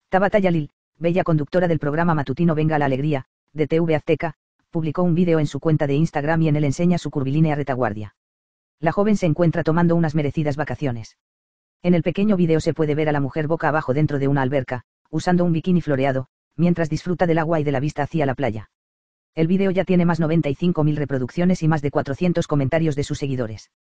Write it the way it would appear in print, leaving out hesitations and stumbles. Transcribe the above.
Tabata Yalil, bella conductora del programa matutino Venga la Alegría, de TV Azteca, publicó un vídeo en su cuenta de Instagram y en él enseña su curvilínea retaguardia. La joven se encuentra tomando unas merecidas vacaciones. En el pequeño vídeo se puede ver a la mujer boca abajo dentro de una alberca, usando un bikini floreado, mientras disfruta del agua y de la vista hacia la playa. El vídeo ya tiene más 95.000 reproducciones y más de 400 comentarios de sus seguidores.